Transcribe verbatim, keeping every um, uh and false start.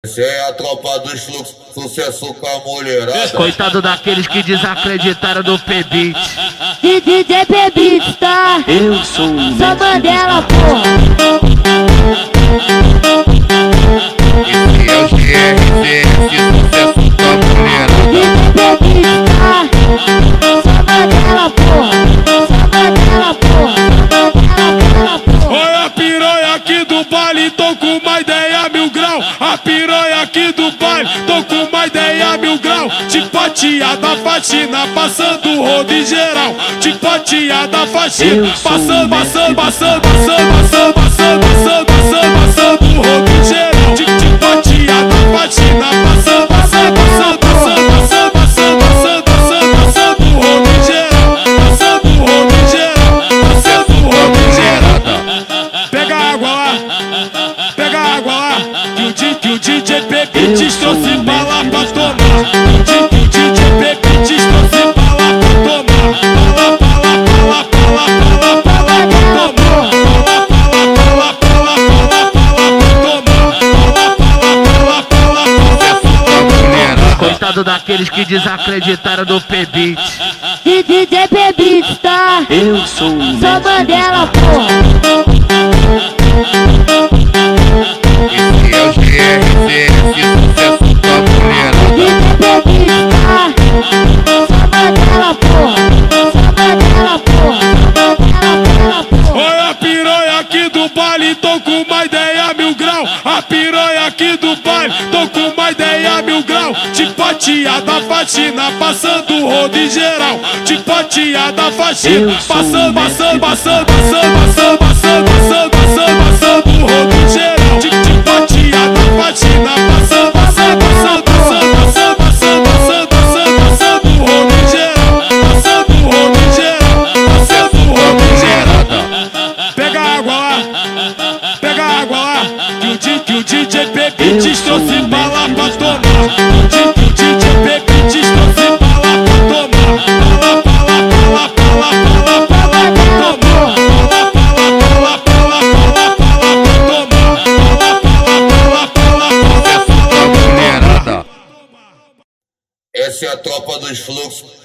Essa é a tropa dos fluxos, sucesso com a mulherada. Coitado daqueles que desacreditaram do P-Beat. D J P-Beat, tá? Eu sou o Só Mandela, porra. Esse é o G R C, sucesso com a mulherada. D J P-Beat, tá? Só Mandela, porra. Só Mandela, porra. Mandela, porra. Olha a piranha aqui do baile, tô com uma ideia mil grau. A piranha aqui do baile, tô com uma ideia mil grau. Tipo a tia da faxina, passando o rodo em geral. Tipo a tia da faxina, passando, passando, passando, passando, passando, passando, passando, passando, passando o rodo em geral. Tipo a tia da faxina, passando, passando, passando, passando, passando, passando, passando, passando, passando o rodo em geral. Passando o rodo em geral, passando o rodo em geral. Pega a água lá, pega a água lá, que o, D, que o D J P-Beat trouxe pra lá pra tomar. Que o D J P-Beat trouxe pra lá pra tomar. Pra lá, pra lá, pra lá, pra lá, pra lá, pra lá pra tomar. Pra lá, pra lá, pra lá, pra lá, pra lá pra tomar. Pra lá, pra lá, pra lá, pra lá, pra lá. Coitado daqueles que desacreditaram do P-Beat. D J P-Beat, tá? Eu sou o Só Mandela, porra. Esse é o G R C, sucesso com a mulherada. D J P-Beat, tá? Só Mandela, porra. Só Mandela, porra. Mandela, porra. Olha a piranha aqui do baile, tô com uma ideia mil grau. A piranha aqui do baile, tô com uma ideia mil grau. Tipo a tia da faxina, passando o rodo em geral. Tipo a tia da faxina, passando, passando, passando, passando, passando, passando, passando, passando, passando o rodo em geral. Tipo a tia da faxina, passando, passando, passando, passando, passando, passando, passando, passando, passando o rodo em geral. Passando o rodo em geral, passando o rodo em geral. Pega a água lá, pega a água lá, que o, D, que o D J P-Beat trouxe pra lá pra tomar. Que o D J P-Beat trouxe pra lá pra tomar. Pra lá, pra lá, pra lá, pra lá, pra lá, pra lá pra tomar. Pra lá, pra lá, pra lá, pra lá, pra lá pra tomar. Pra lá, pra lá, pra lá, pra lá, pra lá, pra lá, pra lá. Essa é a tropa dos fluxos,